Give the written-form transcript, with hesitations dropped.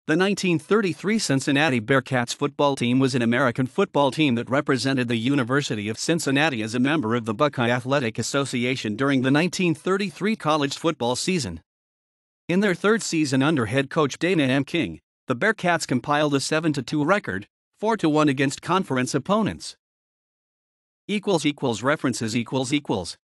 The 1933 Cincinnati Bearcats football team was an American football team that represented the University of Cincinnati as a member of the Buckeye Athletic Association during the 1933 college football season. In their third season under head coach Dana M. King, the Bearcats compiled a 7-2 record, 4-1 against conference opponents. References